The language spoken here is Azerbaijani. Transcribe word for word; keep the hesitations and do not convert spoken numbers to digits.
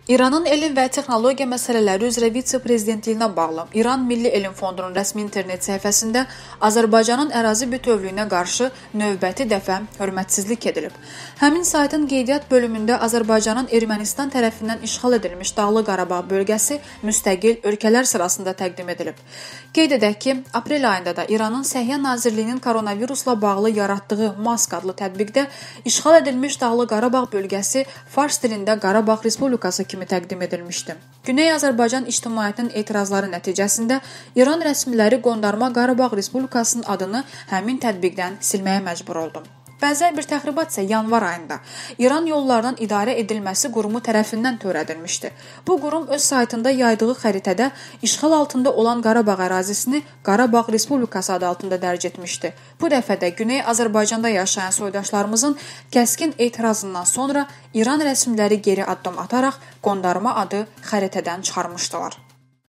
İranın elm və texnologiya məsələləri üzrə vitse-prezidentliyinə bağlı İran Milli Elm Fondunun rəsmi internet səhifəsində Azərbaycanın ərazi bütövlüyünə qarşı növbəti dəfə hörmətsizlik edilib. Həmin saytın qeydiyyat bölümündə Azərbaycanın Ermənistan tərəfindən işğal edilmiş Dağlıq Qarabağ bölgəsi müstəqil ölkələr sırasında təqdim edilib. Qeyd edək ki, aprel ayında da İranın Səhiyyə Nazirliyinin koronavirusla bağlı yaratdığı Mask adlı tətbiqdə işğal edilmiş Dağlıq Qarabağ bölgəsi fars dilində Qarabağ Respublikası kimi təqdim edilmişdi. Güney Azərbaycan ictimaiyyətinin etirazları nəticəsində İran rəsmiləri Qondarma Qarabağ Respublikasının adını həmin tətbiqdən silməyə məcbur oldu. Bənzər bir təxribat isə yanvar ayında İran Yollarının İdarə Edilməsi Qurumu tərəfindən törədilmişdi. Bu qurum öz saytında yaydığı xəritədə işğal altında olan Qarabağ ərazisini Qarabağ Respublikası adı altında dərc etmişdi. Bu dəfə də Güney Azərbaycanda yaşayan soydaşlarımızın kəskin etirazından sonra İran rəsmiləri geri addım ataraq Qondarma adı xəritədən çıxarmışdılar.